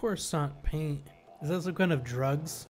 Coruscant paint? Is that some kind of drugs?